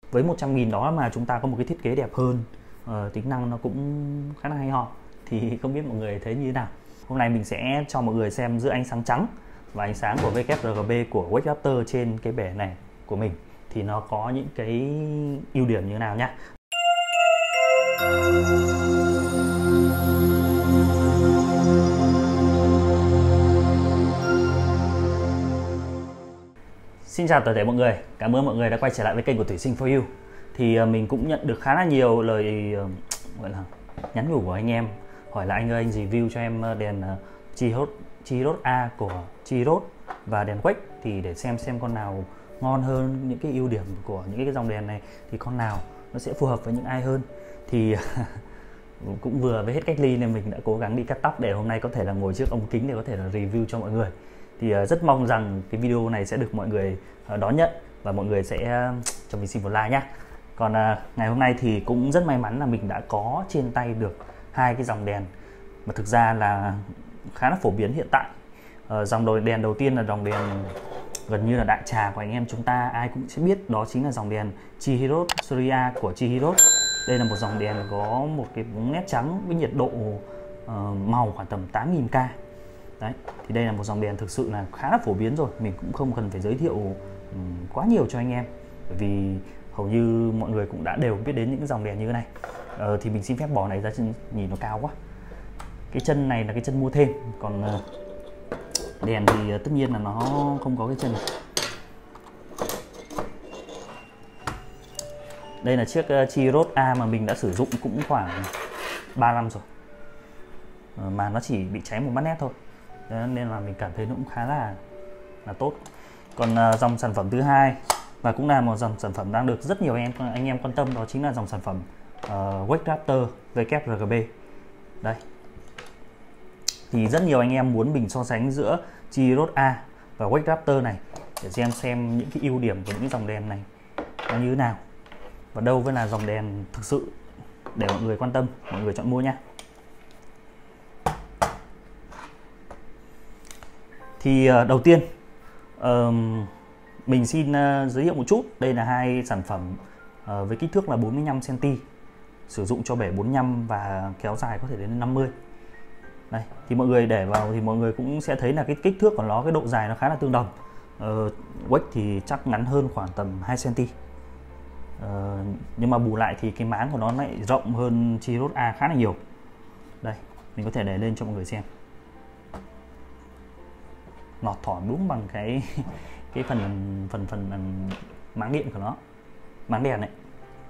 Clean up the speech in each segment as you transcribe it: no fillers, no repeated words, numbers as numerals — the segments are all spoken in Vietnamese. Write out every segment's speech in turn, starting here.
với 100.000 đó mà chúng ta có một cái thiết kế đẹp hơn, tính năng nó cũng khá là hay ho. Thì không biết mọi người thấy như thế nào. Hôm nay mình sẽ cho mọi người xem giữa ánh sáng trắng và ánh sáng của WRGB của Wake Raptor trên cái bể này của mình thì nó có những cái ưu điểm như thế nào nhá. Xin chào toàn thể mọi người, cảm ơn mọi người đã quay trở lại với kênh của Thủy Sinh For You. Thì mình cũng nhận được khá là nhiều lời gọi là nhắn nhủ của anh em, hỏi là anh ơi, anh review cho em đèn Chihirot A của Chihirot và đèn Wake thì để xem con nào ngon hơn, những cái ưu điểm của những cái dòng đèn này thì con nào nó sẽ phù hợp với những ai hơn. Thì cũng vừa với hết cách ly nên mình đã cố gắng đi cắt tóc để hôm nay có thể là ngồi trước ống kính để có thể là review cho mọi người. Thì rất mong rằng cái video này sẽ được mọi người đón nhận và mọi người sẽ cho mình xin một like nhé. Còn ngày hôm nay thì cũng rất may mắn là mình đã có trên tay được hai cái dòng đèn mà thực ra là khá là phổ biến hiện tại. Dòng đèn đầu tiên là dòng đèn gần như là đại trà của anh em chúng ta ai cũng sẽ biết, đó chính là dòng đèn Chihirot Series A của Chihirot. Đây là một dòng đèn có một cái bóng nét trắng với nhiệt độ màu khoảng tầm 8.000K. Đấy, thì đây là một dòng đèn thực sự là khá là phổ biến rồi, mình cũng không cần phải giới thiệu quá nhiều cho anh em, bởi vì hầu như mọi người cũng đã đều biết đến những dòng đèn như thế này. Thì mình xin phép bỏ này ra, nhìn nó cao quá. Cái chân này là cái chân mua thêm, còn đèn thì tất nhiên là nó không có cái chân này. Đây là chiếc Chihirot A mà mình đã sử dụng cũng khoảng 3 năm rồi, mà nó chỉ bị cháy một mắt nét thôi. Đó, nên là mình cảm thấy nó cũng khá là tốt. Còn dòng sản phẩm thứ hai và cũng là một dòng sản phẩm đang được rất nhiều anh em quan tâm, đó chính là dòng sản phẩm Wake Raptor WRGB. Đây, thì rất nhiều anh em muốn mình so sánh giữa Chihirot A và Wake Raptor này để xem những cái ưu điểm của những dòng đèn này nó như thế nào và đâu mới là dòng đèn thực sự để mọi người quan tâm, mọi người chọn mua nha. Thì đầu tiên mình xin giới thiệu một chút. Đây là hai sản phẩm với kích thước là 45cm, sử dụng cho bể 45 và kéo dài có thể đến 50. Đây, thì mọi người để vào thì mọi người cũng sẽ thấy là cái kích thước của nó, cái độ dài nó khá là tương đồng. Wake thì chắc ngắn hơn khoảng tầm 2cm. Nhưng mà bù lại thì cái máng của nó lại rộng hơn Chihirot A khá là nhiều. Đây, mình có thể để lên cho mọi người xem. Lọt thỏm đúng bằng cái phần máng điện của nó, máng đèn này.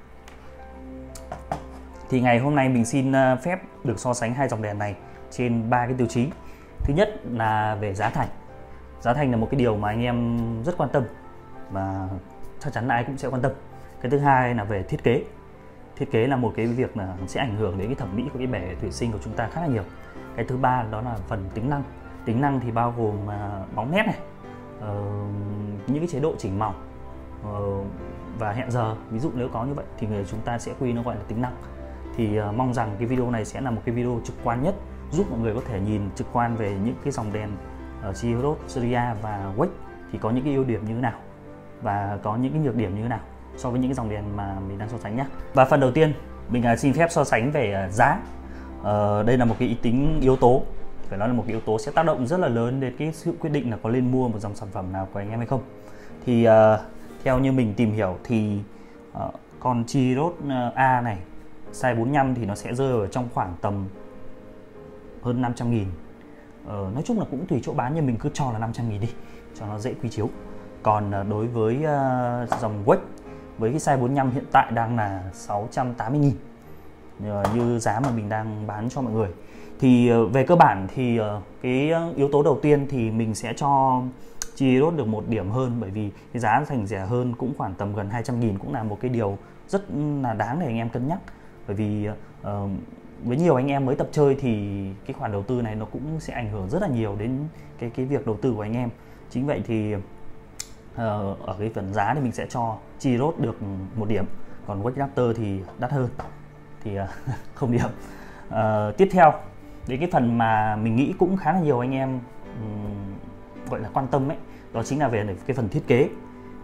Thì ngày hôm nay mình xin phép được so sánh hai dòng đèn này trên ba cái tiêu chí. Thứ nhất là về giá thành. Giá thành là một cái điều mà anh em rất quan tâm và chắc chắn là ai cũng sẽ quan tâm. Cái thứ hai là về thiết kế. Thiết kế là một cái việc là sẽ ảnh hưởng đến cái thẩm mỹ của cái bể thủy sinh của chúng ta khá là nhiều. Cái thứ ba đó là phần tính năng. Tính năng thì bao gồm bóng nét này, những cái chế độ chỉnh màu và hẹn giờ. Ví dụ nếu có như vậy thì chúng ta sẽ quy nó gọi là tính năng. Thì mong rằng cái video này sẽ là một cái video trực quan nhất, giúp mọi người có thể nhìn trực quan về những cái dòng đèn Chihirot Series A và Wake thì có những cái ưu điểm như thế nào và có những cái nhược điểm như thế nào so với những cái dòng đèn mà mình đang so sánh nhé. Và phần đầu tiên mình xin phép so sánh về giá. Đây là một cái yếu tố, phải nói là một cái yếu tố sẽ tác động rất là lớn đến cái sự quyết định là có nên mua một dòng sản phẩm nào của anh em hay không. Thì theo như mình tìm hiểu thì con Chihirot A này size 45 thì nó sẽ rơi ở trong khoảng tầm hơn 500.000. Nói chung là cũng tùy chỗ bán, nhưng mình cứ cho là 500.000 đi cho nó dễ quy chiếu. Còn đối với dòng Wake với cái size 45 hiện tại đang là 680.000 như giá mà mình đang bán cho mọi người. Thì về cơ bản thì cái yếu tố đầu tiên thì mình sẽ cho Chihirot được một điểm hơn, bởi vì cái giá thành rẻ hơn cũng khoảng tầm gần 200.000 cũng là một cái điều rất là đáng để anh em cân nhắc. Bởi vì với nhiều anh em mới tập chơi thì cái khoản đầu tư này nó cũng sẽ ảnh hưởng rất là nhiều đến cái việc đầu tư của anh em. Chính vậy thì ở cái phần giá thì mình sẽ cho Chihirot được một điểm, còn Wake Raptor thì đắt hơn thì không điểm. Tiếp theo đến cái phần mà mình nghĩ cũng khá là nhiều anh em gọi là quan tâm ấy, đó chính là về cái phần thiết kế.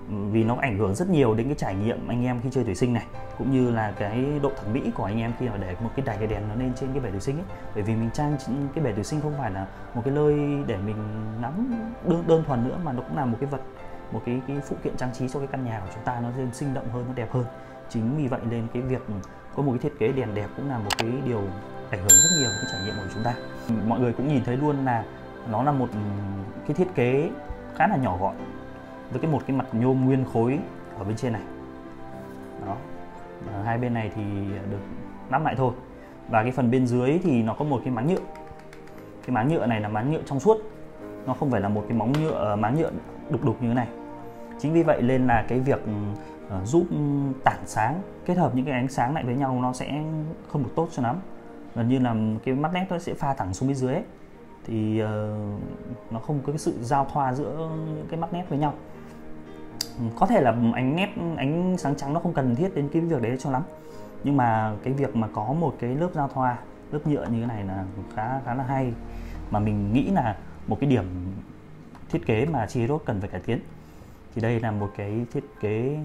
vì nó ảnh hưởng rất nhiều đến cái trải nghiệm anh em khi chơi thủy sinh này, cũng như là cái độ thẩm mỹ của anh em khi mà để một cái đài đèn nó lên trên cái bể thủy sinh ấy. Bởi vì mình trang cái bể thủy sinh không phải là một cái nơi để mình ngắm đơn thuần nữa, mà nó cũng là một cái vật, một cái phụ kiện trang trí cho cái căn nhà của chúng ta nó thêm sinh động hơn, nó đẹp hơn. Chính vì vậy nên cái việc có một cái thiết kế đèn đẹp cũng là một cái điều ảnh hưởng rất nhiều đến cái trải nghiệm của chúng ta. Mọi người cũng nhìn thấy luôn là nó là một cái thiết kế khá là nhỏ gọn, với một cái mặt nhôm nguyên khối ở bên trên này. Đó. Hai bên này thì được nắp lại thôi. Và cái phần bên dưới thì nó có một cái máng nhựa. Cái máng nhựa này là máng nhựa trong suốt, nó không phải là một cái máng nhựa đục như thế này. Chính vì vậy nên là cái việc giúp tản sáng, kết hợp những cái ánh sáng lại với nhau nó sẽ không được tốt cho lắm. Gần như là cái mắt nét nó sẽ pha thẳng xuống bên dưới ấy. Thì nó không có cái sự giao thoa giữa những cái mắt nét với nhau. Có thể là ánh sáng trắng nó không cần thiết đến cái việc đấy cho lắm, nhưng mà cái việc mà có một cái lớp giao thoa, lớp nhựa như thế này là khá là hay, mà mình nghĩ là một cái điểm thiết kế mà Chihiro cần phải cải tiến. Thì đây là một cái thiết kế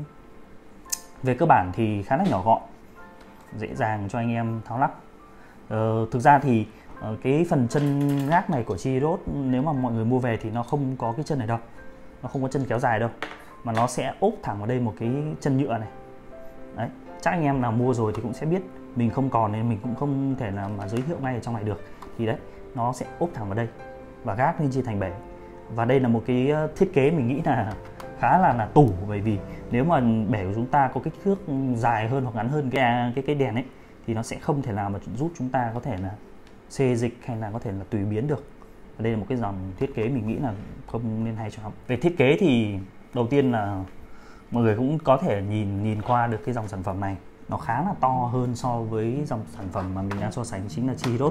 về cơ bản thì khá là nhỏ gọn, dễ dàng cho anh em tháo lắp. Thực ra thì cái phần chân gác này của Chihiro, nếu mà mọi người mua về thì nó không có cái chân này đâu, nó không có chân kéo dài đâu, mà nó sẽ ốp thẳng vào đây một cái chân nhựa này. Đấy, chắc anh em nào mua rồi thì cũng sẽ biết, mình không còn nên mình cũng không thể là mà giới thiệu ngay ở trong này được. Thì đấy, nó sẽ ốp thẳng vào đây và gác lên trên thành bể. Và đây là một cái thiết kế mình nghĩ là khá là tủ, bởi vì nếu mà bể của chúng ta có kích thước dài hơn hoặc ngắn hơn cái đèn ấy thì nó sẽ không thể nào mà giúp chúng ta có thể là xê dịch hay là có thể là tùy biến được. Và đây là một cái dòng thiết kế mình nghĩ là không nên hay cho lắm. Về thiết kế thì đầu tiên là mọi người cũng có thể nhìn qua được cái dòng sản phẩm này, nó khá là to hơn so với dòng sản phẩm mà mình đang so sánh, chính là Chihiro.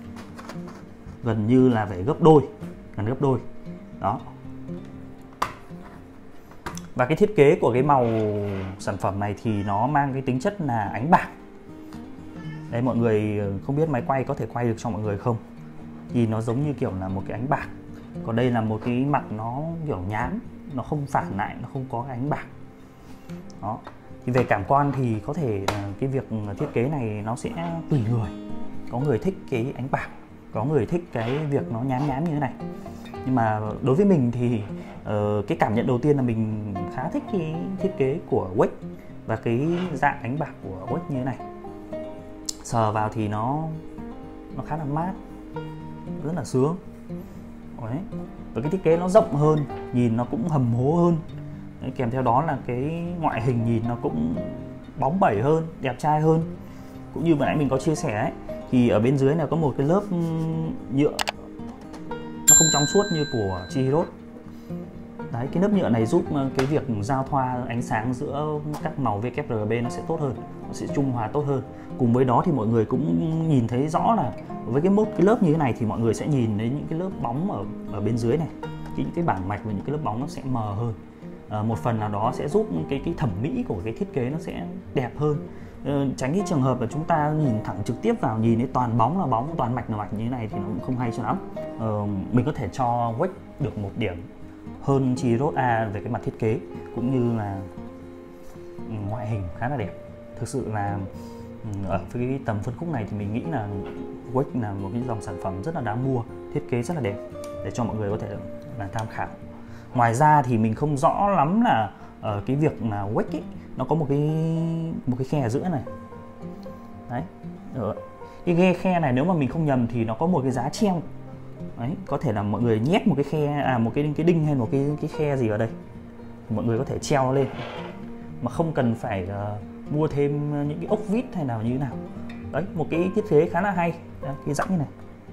Gần như là phải gấp đôi. Đó. Và cái thiết kế của cái màu sản phẩm này thì nó mang cái tính chất là ánh bạc. Đấy, mọi người không biết máy quay có thể quay được cho mọi người không, thì nó giống như kiểu là một cái ánh bạc. Còn đây là một cái mặt nó kiểu nhám, nó không phản lại, nó không có cái ánh bạc. Đó. Thì về cảm quan thì có thể cái việc thiết kế này nó sẽ tùy người. Có người thích cái ánh bạc, có người thích cái việc nó nhám như thế này. Nhưng mà đối với mình thì cái cảm nhận đầu tiên là mình khá thích cái thiết kế của Weck và cái dạng ánh bạc của Weck như thế này. Sờ vào thì nó khá là mát, rất là sướng. Đấy. Và cái thiết kế nó rộng hơn, nhìn nó cũng hầm hố hơn. Đấy, kèm theo đó là cái ngoại hình nhìn nó cũng bóng bẩy hơn, đẹp trai hơn. Cũng như vừa nãy mình có chia sẻ ấy, thì ở bên dưới này có một cái lớp nhựa nó không trong suốt như của Chihiro. Đấy, cái lớp nhựa này giúp cái việc giao thoa ánh sáng giữa các màu WRGB nó sẽ tốt hơn, nó sẽ trung hòa tốt hơn. Cùng với đó thì mọi người cũng nhìn thấy rõ là với cái lớp như thế này thì mọi người sẽ nhìn thấy những cái lớp bóng ở bên dưới này, những cái bảng mạch và những cái lớp bóng nó sẽ mờ hơn. Một phần nào đó sẽ giúp cái thẩm mỹ của cái thiết kế nó sẽ đẹp hơn. Tránh cái trường hợp là chúng ta nhìn thẳng trực tiếp vào, nhìn thấy toàn bóng là bóng, toàn mạch là mạch như thế này thì nó cũng không hay cho lắm. Mình có thể cho Weck được 1 điểm hơn Chihiro A về cái mặt thiết kế cũng như là ngoại hình khá là đẹp. Thực sự là ở cái tầm phân khúc này thì mình nghĩ là Weck là một cái dòng sản phẩm rất là đáng mua, thiết kế rất là đẹp để cho mọi người có thể là tham khảo. Ngoài ra thì mình không rõ lắm là ở cái việc mà Weck ấy, nó có một cái khe ở giữa này. Đấy. Cái khe này nếu mà mình không nhầm thì nó có một cái giá treo. Đấy, có thể là mọi người nhét một cái khe, một cái đinh hay một cái khe gì ở đây, mọi người có thể treo lên mà không cần phải mua thêm những cái ốc vít hay nào như thế nào. Đấy, một cái thiết kế khá là hay. Đấy, cái rãnh như này.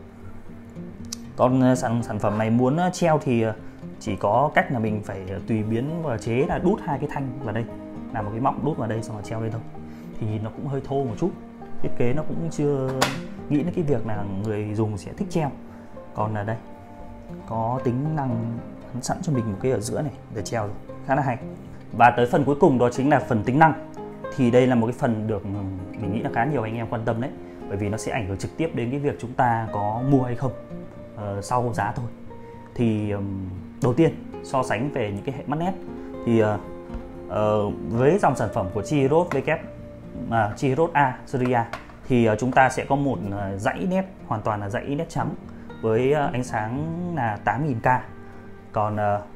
Còn sản phẩm này muốn treo thì chỉ có cách là mình phải tùy biến và chế là đút 2 cái thanh vào đây, làm một cái móc đút vào đây xong rồi treo lên thôi. Thì nhìn nó cũng hơi thô một chút, thiết kế nó cũng chưa nghĩ đến cái việc là người dùng sẽ thích treo. Còn là đây có tính năng gắn sẵn cho mình một cái ở giữa này để treo rồi, khá là hay. Và tới phần cuối cùng đó chính là phần tính năng. Thì đây là một cái phần được mình nghĩ là khá nhiều anh em quan tâm đấy, bởi vì nó sẽ ảnh hưởng trực tiếp đến cái việc chúng ta có mua hay không sau giá thôi. Thì đầu tiên so sánh về những cái hệ mắt nét thì Với dòng sản phẩm của Chi-Road Chi-Road A series A thì chúng ta sẽ có một dãy nét hoàn toàn là dãy nét trắng với ánh sáng là 8000K. Còn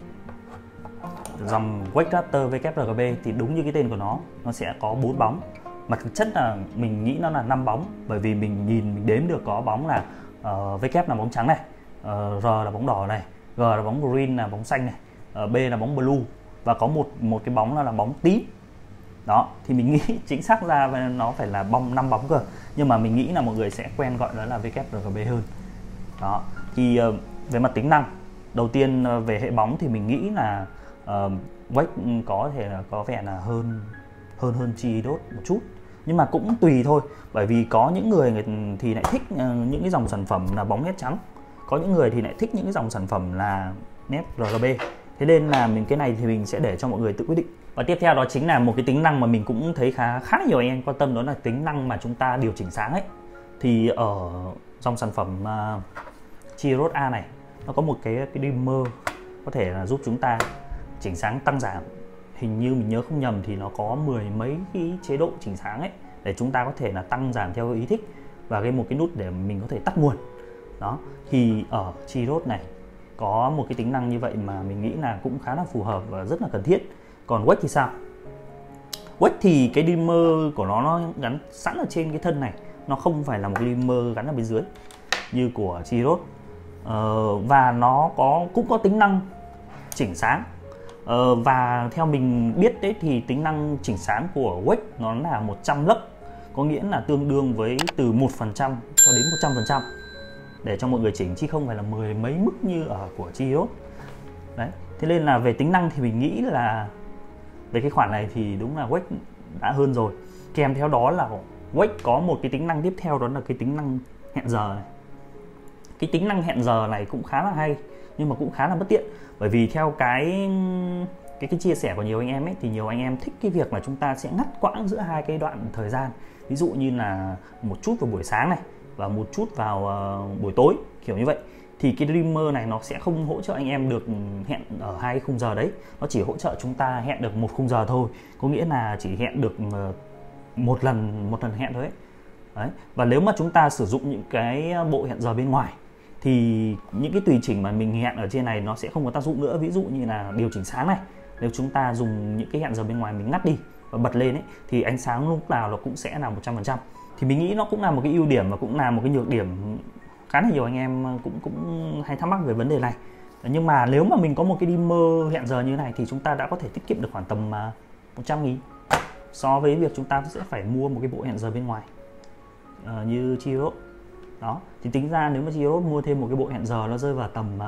dòng Wake Raptor WRGB thì đúng như cái tên của nó sẽ có 4 bóng, mà thực chất là mình nghĩ nó là 5 bóng, bởi vì mình đếm được có bóng là W là bóng trắng này, R là bóng đỏ này, G là bóng green là bóng xanh này, B là bóng blue, và có một cái bóng là bóng tím. Đó thì mình nghĩ chính xác ra nó phải là 5 bóng cơ, nhưng mà mình nghĩ là mọi người sẽ quen gọi nó là WRGB hơn. Đó thì về mặt tính năng, đầu tiên về hệ bóng thì mình nghĩ là Wake có thể là có vẻ là hơn Chi-Road một chút, nhưng mà cũng tùy thôi, bởi vì có những người thì lại thích những cái dòng sản phẩm là bóng nét trắng, có những người thì lại thích những cái dòng sản phẩm là nét RGB. Thế nên là cái này thì mình sẽ để cho mọi người tự quyết định. Và tiếp theo đó chính là một cái tính năng mà mình cũng thấy khá nhiều anh em quan tâm, đó là tính năng mà chúng ta điều chỉnh sáng ấy. Thì ở dòng sản phẩm Chi-Road A này nó có một cái dimmer có thể là giúp chúng ta chỉnh sáng tăng giảm. Hình như mình nhớ không nhầm thì nó có 10 mấy cái chế độ chỉnh sáng ấy, để chúng ta có thể là tăng giảm theo ý thích, và một cái nút để mình có thể tắt nguồn. Đó thì ở Chi-Road này có một cái tính năng như vậy mà mình nghĩ là cũng khá là phù hợp và rất là cần thiết. Còn Wake thì sao? Wake thì cái dimmer của nó gắn sẵn ở trên cái thân này, nó không phải là một cái dimmer gắn ở bên dưới như của Chi-Road. Và nó cũng có tính năng chỉnh sáng. Và theo mình biết đấy thì tính năng chỉnh sáng của Wake nó là 100 lux, có nghĩa là tương đương với từ 1% cho đến 100% để cho mọi người chỉnh, chứ không phải là 10 mấy mức như ở của Chi-Road. Đấy, thế nên là về tính năng thì mình nghĩ là về cái khoản này thì đúng là Wake đã hơn rồi. Kèm theo đó là Wake có một cái tính năng tiếp theo, đó là cái tính năng hẹn giờ này. Cái tính năng hẹn giờ này cũng khá là hay, nhưng mà cũng khá là bất tiện, bởi vì theo cái chia sẻ của nhiều anh em ấy, thì nhiều anh em thích cái việc là chúng ta sẽ ngắt quãng giữa hai cái đoạn thời gian, ví dụ như là một chút vào buổi sáng này và một chút vào buổi tối, kiểu như vậy. Thì cái dimmer này nó sẽ không hỗ trợ anh em được hẹn ở hai khung giờ đấy, nó chỉ hỗ trợ chúng ta hẹn được một khung giờ thôi, có nghĩa là chỉ hẹn được một lần hẹn thôi ấy. Đấy. Và nếu mà chúng ta sử dụng những cái bộ hẹn giờ bên ngoài thì những cái tùy chỉnh mà mình hẹn ở trên này nó sẽ không có tác dụng nữa. Ví dụ như là điều chỉnh sáng này, nếu chúng ta dùng những cái hẹn giờ bên ngoài mình ngắt đi và bật lên ấy, thì ánh sáng lúc nào nó cũng sẽ là 100%. Thì mình nghĩ nó cũng là một cái ưu điểm và cũng là một cái nhược điểm khá là nhiều anh em cũng hay thắc mắc về vấn đề này. Nhưng mà nếu mà mình có một cái dimmer hẹn giờ như thế này thì chúng ta đã có thể tiết kiệm được khoảng tầm 100.000 so với việc chúng ta sẽ phải mua một cái bộ hẹn giờ bên ngoài như Chi-Road. Đó thì tính ra nếu mà Chi-Road mua thêm một cái bộ hẹn giờ nó rơi vào tầm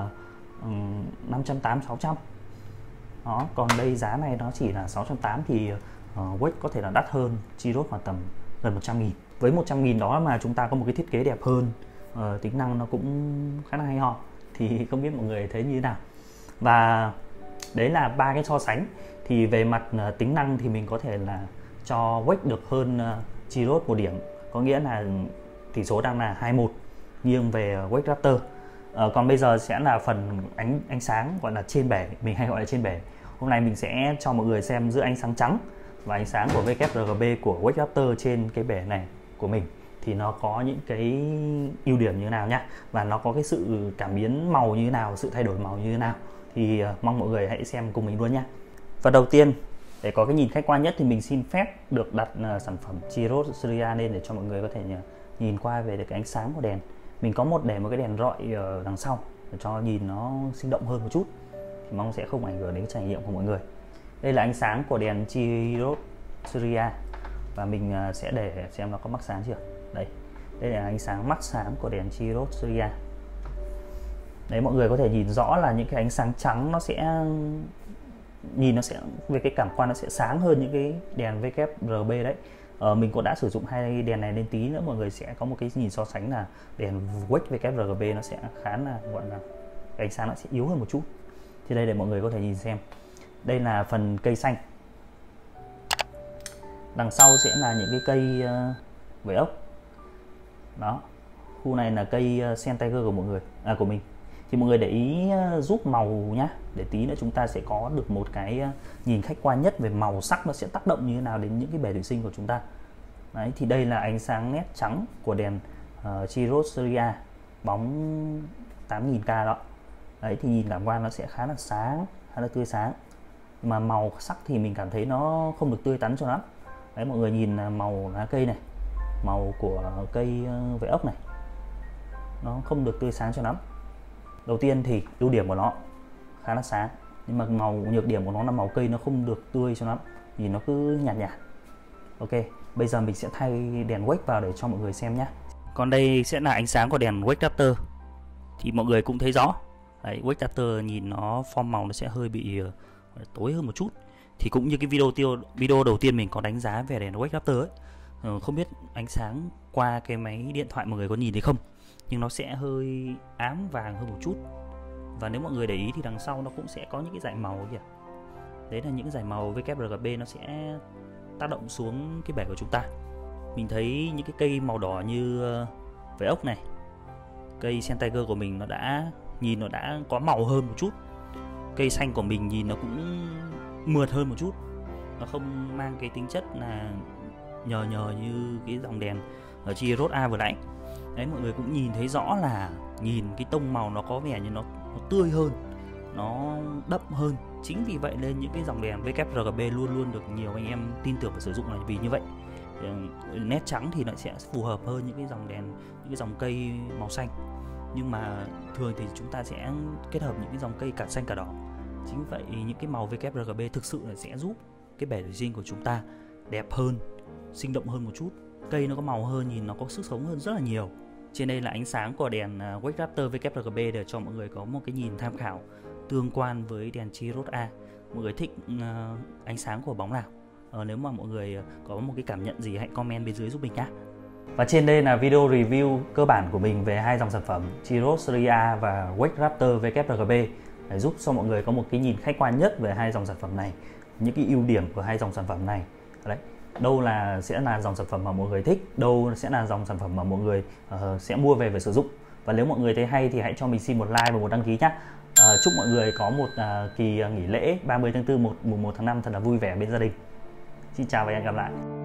580-600. Đó, còn đây giá này nó chỉ là 680 thì Wake có thể là đắt hơn Chi-Road khoảng tầm gần 100.000. Với 100.000 đó mà chúng ta có một cái thiết kế đẹp hơn, tính năng nó cũng khá là hay ho, thì không biết mọi người thấy như thế nào. Và đấy là ba cái so sánh. Thì về mặt tính năng thì mình có thể là cho Wake được hơn Chi-Road 1 điểm, có nghĩa là tỷ số đang là 2-1 nghiêng về Wake Raptor. Còn bây giờ sẽ là phần ánh sáng gọi là trên bể, mình hay gọi là trên bể. Hôm nay mình sẽ cho mọi người xem giữa ánh sáng trắng và ánh sáng của WRGB của Wake Raptor trên cái bể này của mình thì nó có những cái ưu điểm như thế nào nhá, và nó có cái sự cảm biến màu như thế nào, sự thay đổi màu như thế nào, thì mong mọi người hãy xem cùng mình luôn nhá. Và đầu tiên, để có cái nhìn khách quan nhất thì mình xin phép được đặt sản phẩm Chi-Road series A lên để cho mọi người có thể nhìn qua về được cái ánh sáng của đèn. Mình có để một cái đèn rọi ở đằng sau để cho nhìn nó sinh động hơn một chút, thì mong sẽ không ảnh hưởng đến trải nghiệm của mọi người. Đây là ánh sáng của đèn Chi-Road series A, và mình sẽ để xem nó có mắc sáng chưa. Đây là ánh sáng mắc sáng của đèn Chi-Road series A. Đấy, mọi người có thể nhìn rõ là những cái ánh sáng trắng nó sẽ về cái cảm quan nó sẽ sáng hơn những cái đèn WRGB đấy. Mình cũng đã sử dụng hai đèn này, lên tí nữa mọi người sẽ có một cái nhìn so sánh là đèn Wake WRGB nó sẽ khá là gọi là cái ánh sáng nó sẽ yếu hơn một chút. Thì đây để mọi người có thể nhìn xem. Đây là phần cây xanh. Đằng sau sẽ là những cái cây vảy ốc. Đó. Khu này là cây Sen Tiger của mọi người, của mình. Thì mọi người để ý giúp màu nhá, để tí nữa chúng ta sẽ có được một cái nhìn khách quan nhất về màu sắc nó sẽ tác động như thế nào đến những cái bể thủy sinh của chúng ta. Đấy, thì đây là ánh sáng nét trắng của đèn Chiroseria bóng 8000K đó. Đấy, thì nhìn cảm quan nó sẽ khá là sáng, khá là tươi sáng. Nhưng mà màu sắc thì mình cảm thấy nó không được tươi tắn cho lắm. Đấy, mọi người nhìn màu lá cây này, màu của cây vẽ ốc này, nó không được tươi sáng cho lắm. Đầu tiên thì ưu điểm của nó khá là sáng, nhưng mà nhược điểm của nó là màu cây nó không được tươi cho lắm, nhìn nó cứ nhạt nhạt. Ok, bây giờ mình sẽ thay đèn wake vào để cho mọi người xem nhé. Còn đây sẽ là ánh sáng của đèn Wake Raptor. Thì mọi người cũng thấy rõ. Đấy, Wake Raptor nhìn nó form màu nó sẽ hơi bị tối hơn một chút. Thì cũng như cái video đầu tiên mình có đánh giá về đèn Wake Raptor ấy, không biết ánh sáng qua cái máy điện thoại mọi người có nhìn thấy không, nhưng nó sẽ hơi ám vàng hơn một chút. Và nếu mọi người để ý thì đằng sau nó cũng sẽ có những cái dải màu kìa. Đấy là những dải màu WRGB nó sẽ tác động xuống cái bể của chúng ta. Mình thấy những cái cây màu đỏ như vẽ ốc này, cây Sen Tiger của mình nó đã có màu hơn một chút. Cây xanh của mình nhìn nó cũng mượt hơn một chút, nó không mang cái tính chất là nhờ như cái dòng đèn ở Chiros A vừa nãy. Đấy, mọi người cũng nhìn thấy rõ là nhìn cái tông màu nó có vẻ như nó tươi hơn, nó đậm hơn. Chính vì vậy nên những cái dòng đèn WRGB luôn luôn được nhiều anh em tin tưởng và sử dụng là vì như vậy. Nét trắng thì nó sẽ phù hợp hơn những cái dòng đèn, những cái dòng cây màu xanh. Nhưng mà thường thì chúng ta sẽ kết hợp những cái dòng cây cả xanh cả đỏ. Chính vậy những cái màu WRGB thực sự là sẽ giúp cái bể thủy sinh của chúng ta đẹp hơn, sinh động hơn một chút. Cây nó có màu hơn, nhìn nó có sức sống hơn rất là nhiều. Trên đây là ánh sáng của đèn Wake Raptor WRGB để cho mọi người có một cái nhìn tham khảo tương quan với đèn Chiros A. Mọi người thích ánh sáng của bóng nào? Nếu mà mọi người có một cái cảm nhận gì hãy comment bên dưới giúp mình nhé. Và trên đây là video review cơ bản của mình về hai dòng sản phẩm Chiroseria và Wake Raptor WRGB để giúp cho mọi người có một cái nhìn khách quan nhất về hai dòng sản phẩm này, những cái ưu điểm của hai dòng sản phẩm này. Đấy, đâu sẽ là dòng sản phẩm mà mọi người thích, đâu sẽ là dòng sản phẩm mà mọi người sẽ mua về và sử dụng. Và nếu mọi người thấy hay thì hãy cho mình xin một like và một đăng ký nhé. Chúc mọi người có một kỳ nghỉ lễ 30 tháng 4 mùng 1 tháng 5 thật là vui vẻ bên gia đình. Xin chào và hẹn gặp lại.